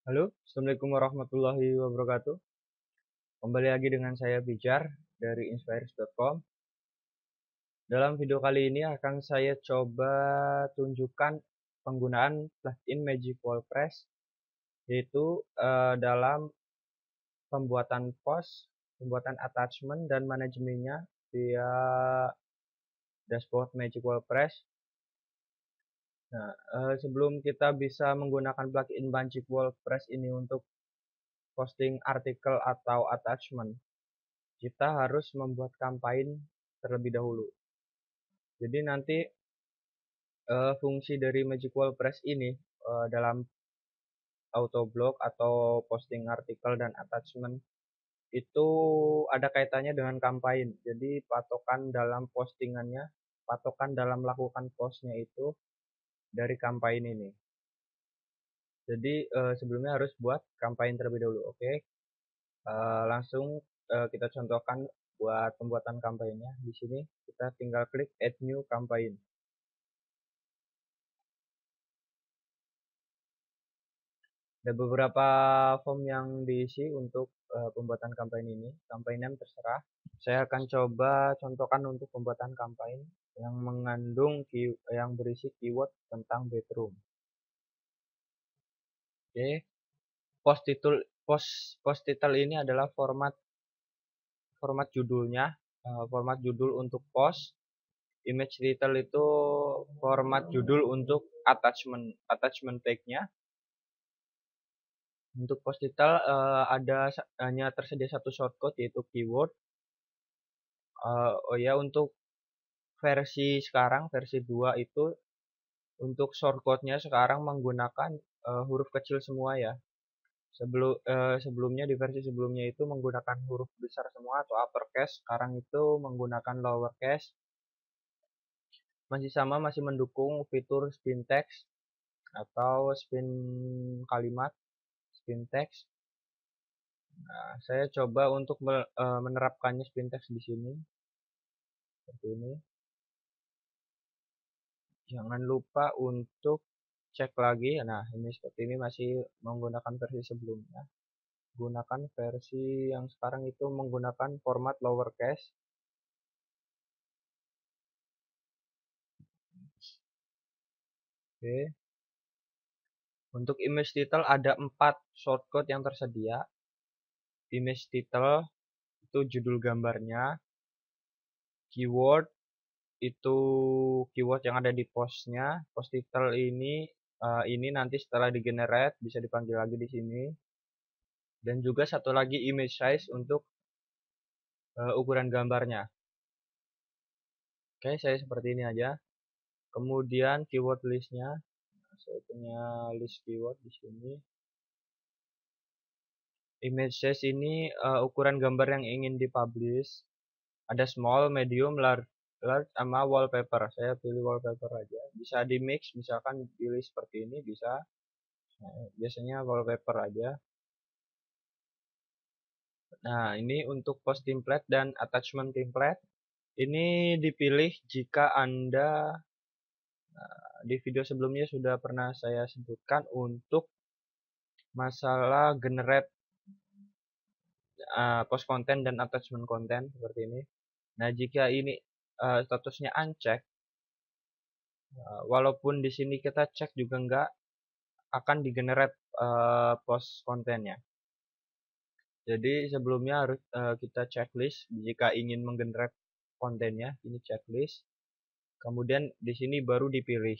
Halo, Assalamualaikum warahmatullahi wabarakatuh. Kembali lagi dengan saya Bijar dari inspires.com. Dalam video kali ini akan saya coba tunjukkan penggunaan plugin Magic Wall Press, yaitu dalam pembuatan post, pembuatan attachment dan manajemennya via dashboard Magic Wall Press. Nah, sebelum kita bisa menggunakan plugin Magic Wall Press ini untuk posting artikel atau attachment, kita harus membuat campaign terlebih dahulu. Jadi nanti fungsi dari Magic Wall Press ini dalam autoblog atau posting artikel dan attachment itu ada kaitannya dengan campaign. Jadi patokan dalam postingannya, patokan dalam melakukan postnya itu dari campaign ini. Jadi sebelumnya harus buat campaign terlebih dahulu. Oke, langsung kita contohkan buat pembuatan kampanyenya. Di sini kita tinggal klik Add New Campaign. Ada beberapa form yang diisi untuk pembuatan kampanye ini. Campaign name terserah. Saya akan coba contohkan untuk pembuatan kampanye yang mengandung yang berisi keyword tentang bedroom. Oke. Post title ini adalah format judulnya, format judul untuk post. Image title itu format judul untuk attachment tag-nya. Untuk post title hanya tersedia satu shortcut yaitu keyword. Oh ya, untuk versi sekarang versi 2 itu untuk shortcutnya sekarang menggunakan huruf kecil semua ya. Sebelumnya di versi sebelumnya itu menggunakan huruf besar semua atau uppercase, sekarang itu menggunakan lowercase. Masih sama, masih mendukung fitur spin text atau spin kalimat, spin text. Nah, saya coba untuk menerapkannya spin text di sini seperti ini. Jangan lupa untuk cek lagi. Nah, ini seperti ini masih menggunakan versi sebelumnya. Gunakan versi yang sekarang itu menggunakan format lowercase. Oke. Untuk image title ada 4 shortcut yang tersedia. Image title itu judul gambarnya. Keyword itu keyword yang ada di postnya. Post title ini nanti setelah di generate bisa dipanggil lagi di sini. Dan juga satu lagi image size untuk ukuran gambarnya. Oke, saya seperti ini aja. Kemudian keyword listnya, saya punya list keyword di sini. Image size ini ukuran gambar yang ingin dipublish. Ada small, medium, large, sama wallpaper. Saya pilih wallpaper aja. Bisa di mix, misalkan pilih seperti ini bisa. Nah, biasanya wallpaper aja. Nah, ini untuk post template dan attachment template. Ini dipilih jika Anda di video sebelumnya sudah pernah saya sebutkan untuk masalah generate post konten dan attachment konten seperti ini. Nah, jika ini statusnya uncheck, walaupun di sini kita cek juga enggak akan digenerate post kontennya. Jadi sebelumnya harus kita checklist jika ingin menggenerate kontennya, ini checklist. Kemudian di sini baru dipilih.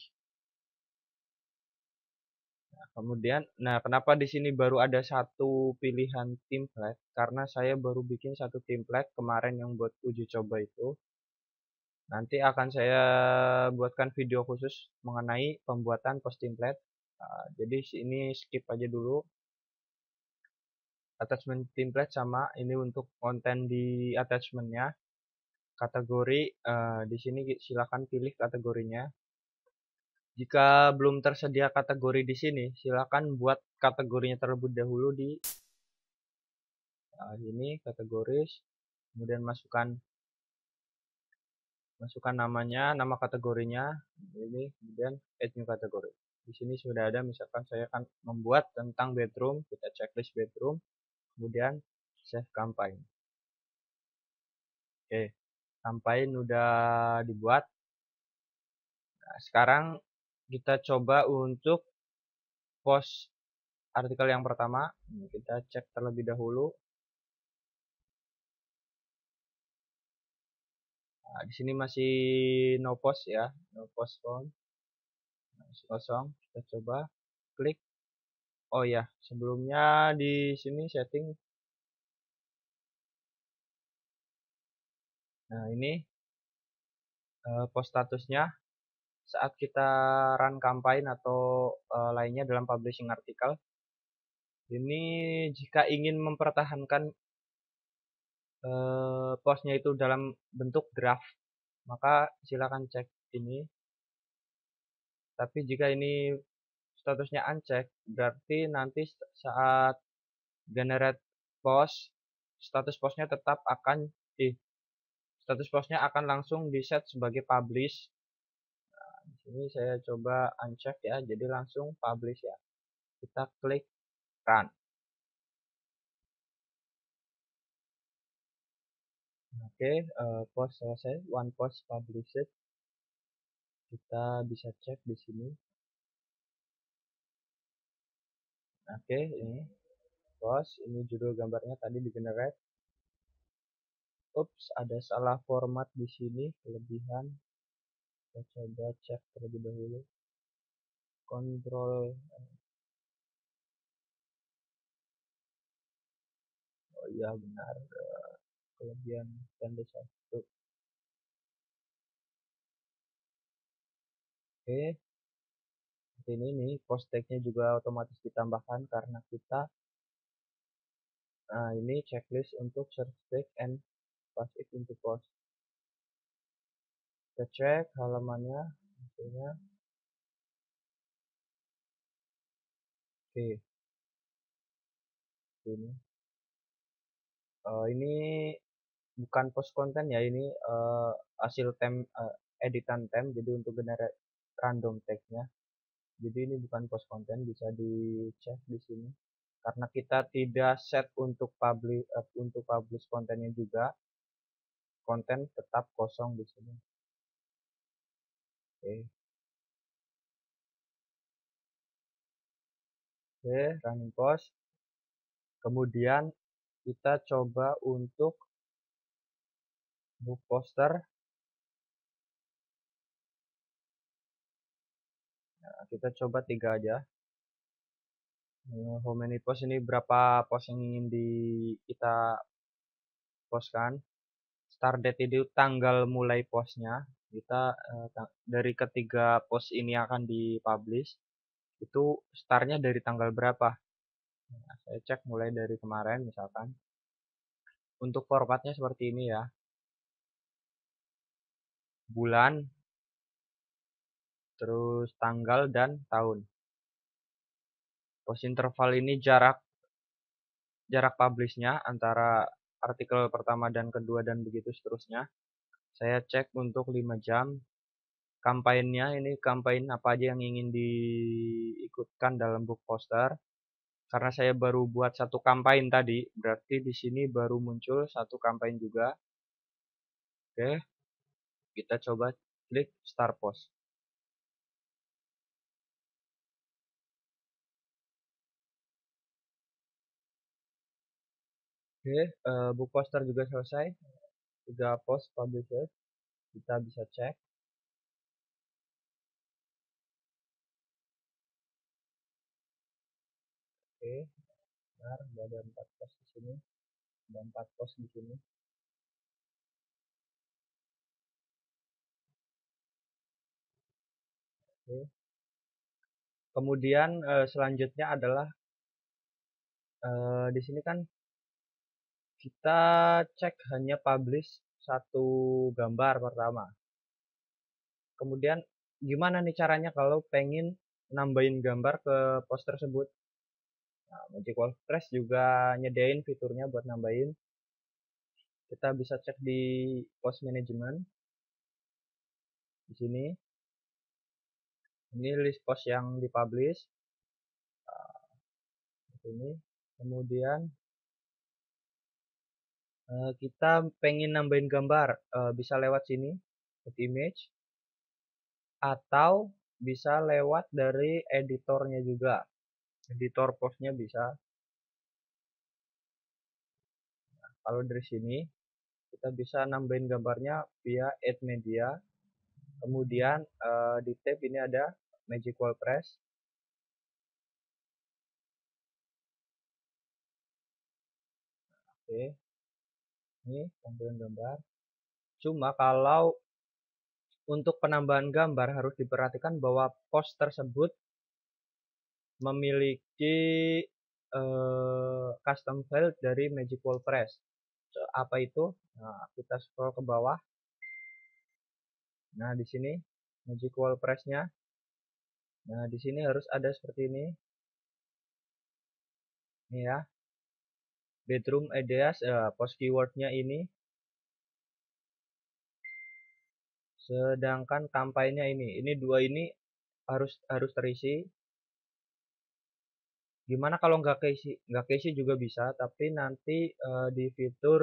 Kemudian, nah kenapa di sini baru ada satu pilihan template? Karena saya baru bikin satu template kemarin yang buat uji coba itu. Nanti akan saya buatkan video khusus mengenai pembuatan post template. Jadi sini skip aja dulu. Attachment template sama ini untuk konten di attachmentnya. Kategori di sini silakan pilih kategorinya. Jika belum tersedia kategori di sini, silakan buat kategorinya terlebih dahulu di ini kategoris, kemudian masukkan namanya, nama kategorinya, ini kemudian add new kategori. Di sini sudah ada, misalkan saya akan membuat tentang bedroom, kita checklist bedroom, kemudian save campaign. Oke, campaign udah dibuat. Nah, sekarang kita coba untuk post artikel yang pertama. Kita cek terlebih dahulu. Nah, di sini masih no post ya, no post found, masih kosong. Kita coba klik. Oh ya, sebelumnya di sini setting. Nah, ini post statusnya saat kita run campaign atau lainnya dalam publishing artikel. Ini jika ingin mempertahankan postnya itu dalam bentuk draft, maka silakan cek ini. Tapi jika ini statusnya uncheck, berarti nanti saat generate post, status postnya tetap akan status postnya akan langsung di set sebagai publish. Nah, di sini saya coba uncheck ya, jadi langsung publish ya. Kita klik run. Oke, post selesai, one post published. Kita bisa cek di sini. Oke, ini post, ini judul gambarnya tadi di generate. Ups, ada salah format di sini, kelebihan. Kita coba cek terlebih dahulu. Kontrol. Oh iya benar, kelebihan tanda satu. Oke, ini nih post tag-nya juga otomatis ditambahkan karena kita ini checklist untuk search tag and pass it into post. Kita cek halamannya, hasilnya. Oke, ini bukan post konten ya, ini hasil editan temp, jadi untuk generate random tag-nya. Jadi ini bukan post konten, bisa dicek di sini. Karena kita tidak set untuk publish kontennya juga, konten tetap kosong di sini. Oke, running post. Kemudian kita coba untuk book poster. Nah, kita coba 3 aja. How many post, ini berapa post yang ingin kita postkan. Start date itu tanggal mulai postnya. Kita dari ketiga post ini akan dipublish, itu startnya dari tanggal berapa. Nah, saya cek mulai dari kemarin misalkan. Untuk formatnya seperti ini ya. Bulan, terus tanggal dan tahun. Post interval ini jarak publishnya antara artikel pertama dan kedua dan begitu seterusnya. Saya cek untuk 5 jam. Kampanyenya ini kampanye apa aja yang ingin diikutkan dalam book poster. Karena saya baru buat satu kampanye tadi, berarti di sini baru muncul satu kampanye juga. Oke, kita coba klik start post. Oke, book poster juga selesai. 3 post published. Kita bisa cek. Oke, benar, ada 4 post di sini. Ada 4 post di sini. Oke. Kemudian selanjutnya adalah di sini kan kita cek hanya publish satu gambar pertama. Kemudian gimana nih caranya kalau pengen nambahin gambar ke post tersebut? Nah, Magic Wolf Press juga nyediain fiturnya buat nambahin. Kita bisa cek di post management di sini. Ini list post yang dipublish. Ini. Kemudian kita pengen nambahin gambar, bisa lewat sini, add image, atau bisa lewat dari editornya juga. Editor postnya bisa. Nah, kalau dari sini kita bisa nambahin gambarnya via add media. Kemudian di tab ini ada Magic Wall Press. Oke, ini tampilan gambar. Cuma kalau untuk penambahan gambar harus diperhatikan bahwa post tersebut memiliki custom file dari Magic Wall Press. Apa itu? Nah, kita scroll ke bawah. Nah, di sini Magic Wall Press-nya. Nah, di sini harus ada seperti ini. Ini ya. Bedroom ideas, post keywordnya ini. Sedangkan kampanye ini dua ini harus terisi. Gimana kalau nggak keisi? Nggak keisi juga bisa, tapi nanti di fitur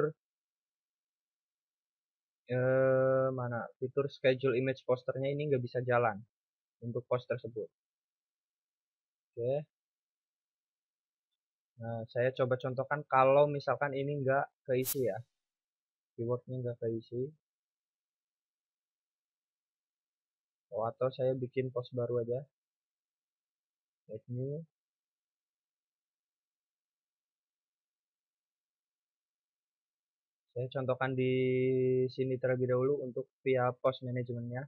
mana? Fitur schedule image posternya ini nggak bisa jalan untuk post tersebut. Oke. Nah, saya coba contohkan kalau misalkan ini nggak keisi ya. Keywordnya nggak keisi. Oh, atau saya bikin post baru aja. Add new. Saya contohkan di sini terlebih dahulu untuk via post manajemennya.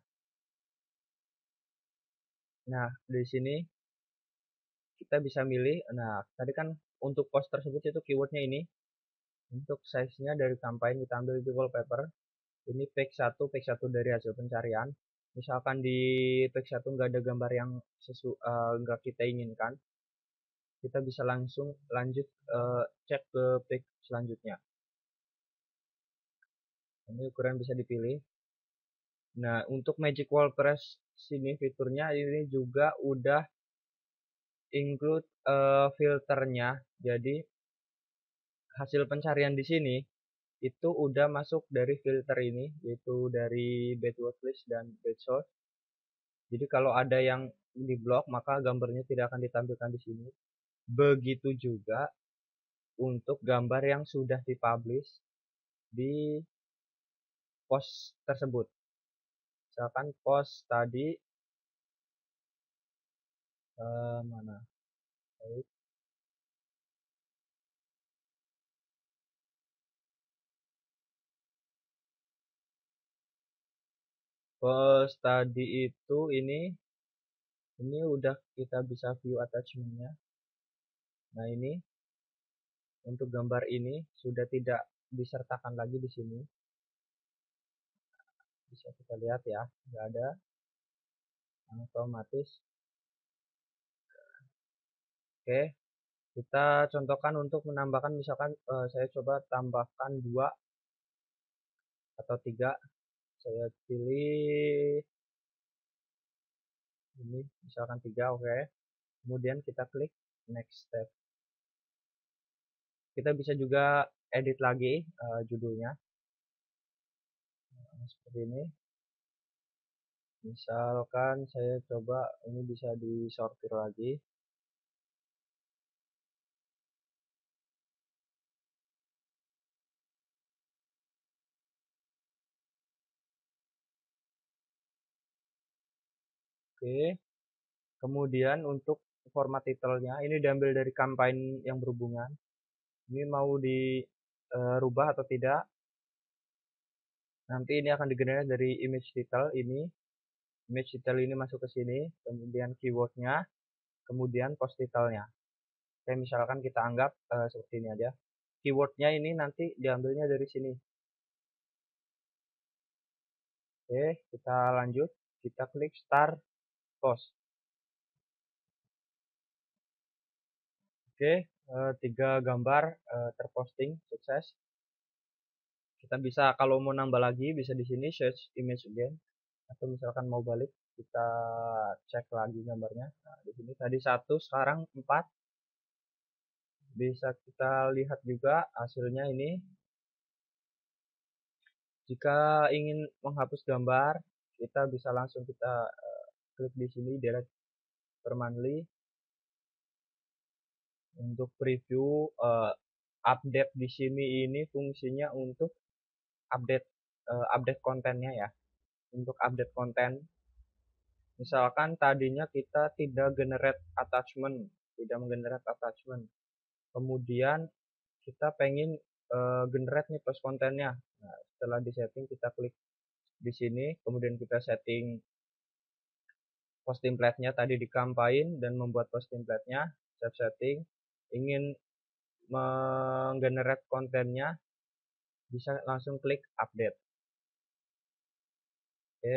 Nah, di sini kita bisa milih. Nah, tadi kan untuk post tersebut itu keywordnya ini. Untuk size-nya dari kampanye kita ambil di wallpaper. Ini page 1, page 1 dari hasil pencarian. Misalkan di page 1 nggak ada gambar yang nggak kita inginkan, kita bisa langsung lanjut cek ke page selanjutnya. Ini ukuran bisa dipilih. Nah, untuk Magic Wall Press sini fiturnya ini juga udah include filternya. Jadi hasil pencarian di sini itu udah masuk dari filter ini, yaitu dari bad watchlist dan bad source. Jadi kalau ada yang di blok maka gambarnya tidak akan ditampilkan di sini. Begitu juga untuk gambar yang sudah dipublish di post tersebut. Misalkan post tadi mana? Baik. Post tadi itu ini udah kita bisa view attachmentnya. Nah, ini untuk gambar ini sudah tidak disertakan lagi di sini. Bisa kita lihat ya, nggak ada otomatis. Oke, kita contohkan untuk menambahkan, misalkan saya coba tambahkan 2 atau 3. Saya pilih ini, misalkan 3, oke. Kemudian kita klik next step. Kita bisa juga edit lagi judulnya. Seperti ini. Misalkan saya coba ini bisa disortir lagi. Oke. Kemudian untuk format titelnya ini diambil dari kampanye yang berhubungan. Ini mau dirubah atau tidak? Nanti ini akan digenerate dari image title ini. Image title ini masuk ke sini, kemudian keywordnya, kemudian post titelnya. Kayak misalkan kita anggap seperti ini aja. Keywordnya ini nanti diambilnya dari sini. Oke, kita lanjut. Kita klik start post. Oke, 3 gambar terposting sukses. Kita bisa kalau mau nambah lagi bisa di sini search image again atau misalkan mau balik Kita cek lagi gambarnya. Nah, di sini tadi 1, sekarang 4. Bisa kita lihat juga hasilnya ini. Jika ingin menghapus gambar, kita bisa langsung kita klik di sini delete permanently. Untuk preview update di sini ini fungsinya untuk update update kontennya ya. Untuk update konten, misalkan tadinya kita tidak generate attachment, tidak menggenerate attachment. Kemudian kita pengen generate nih post kontennya. Nah, setelah di setting kita klik di sini, kemudian kita setting post template-nya tadi di campaign dan membuat post template-nya, save setting. Ingin menggenerate kontennya, bisa langsung klik update. Oke.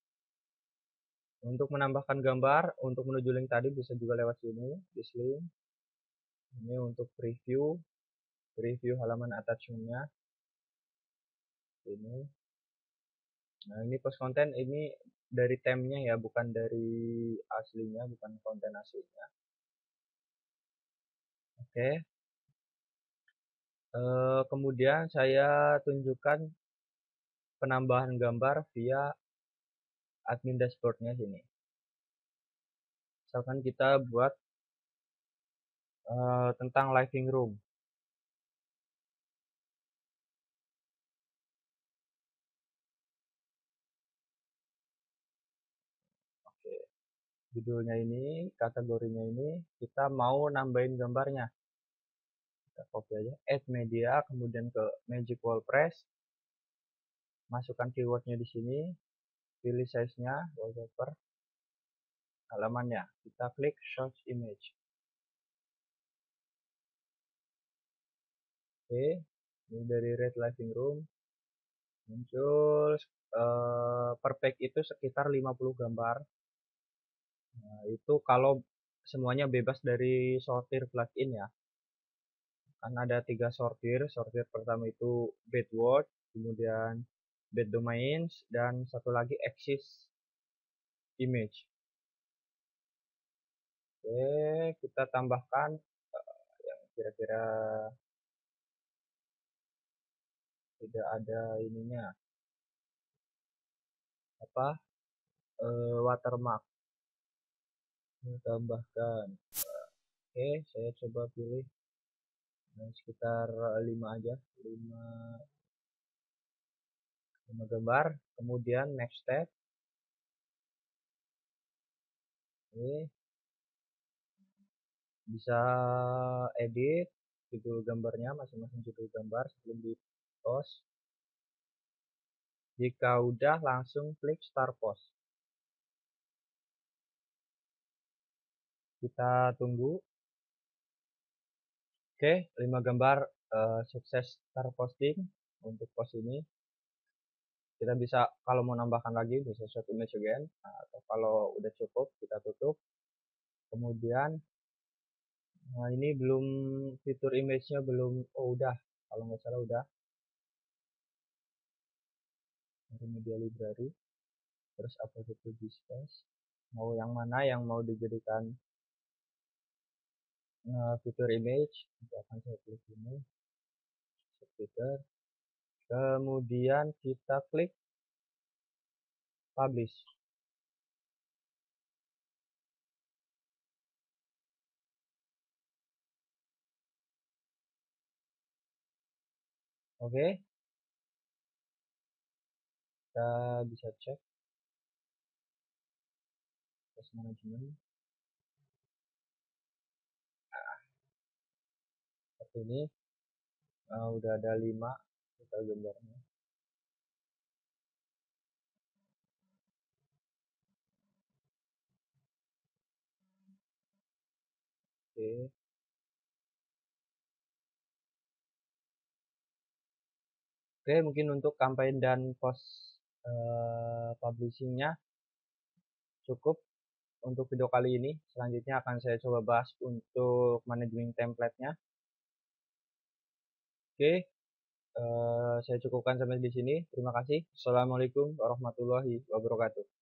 Untuk menambahkan gambar, untuk menuju link tadi bisa juga lewat sini, this link. Ini untuk preview halaman attachment-nya. Ini. Nah, ini post konten ini dari temnya ya, bukan dari aslinya, bukan konten aslinya. Oke. Kemudian saya tunjukkan penambahan gambar via admin dashboard-nya sini. Misalkan kita buat tentang living room. Oke. Judulnya ini, kategorinya ini, kita mau nambahin gambarnya. Kita copy aja, add media, kemudian ke Magic Wall Press, masukkan keywordnya di sini, pilih size-nya, wallpaper, halamannya, kita klik Search Image. Oke, ini dari Red Living Room, muncul per page itu sekitar 50 gambar. Nah, itu kalau semuanya bebas dari sortir plugin ya. Kan ada 3 sortir. Sortir pertama itu bed word, kemudian bed domains, dan satu lagi axis image. Oke, kita tambahkan yang kira-kira tidak ada ininya, apa, watermark. Kita tambahkan. Oke, saya coba pilih sekitar 5 aja, 5 gambar. Kemudian next step. Oke, bisa edit judul gambarnya, masing-masing judul gambar sebelum di post. Jika udah, langsung klik start post. Kita tunggu. Oke, 5 gambar sukses terposting untuk post ini. Kita bisa, kalau mau nambahkan lagi, bisa short image again, atau kalau udah cukup kita tutup. Kemudian ini belum, fitur image-nya belum, oh udah, kalau nggak salah udah, dari media library, terus upload to discuss, mau yang mana yang mau dijadikan fitur image, akan saya klik ini, fitur, kemudian kita klik publish. Oke, kita bisa cek post management. Seperti ini, udah ada 5 total gambarnya. Oke. Oke, mungkin untuk campaign dan post publishingnya cukup untuk video kali ini. Selanjutnya akan saya coba bahas untuk manajemen template-nya. Oke, saya cukupkan sampai di sini. Terima kasih. Assalamualaikum warahmatullahi wabarakatuh.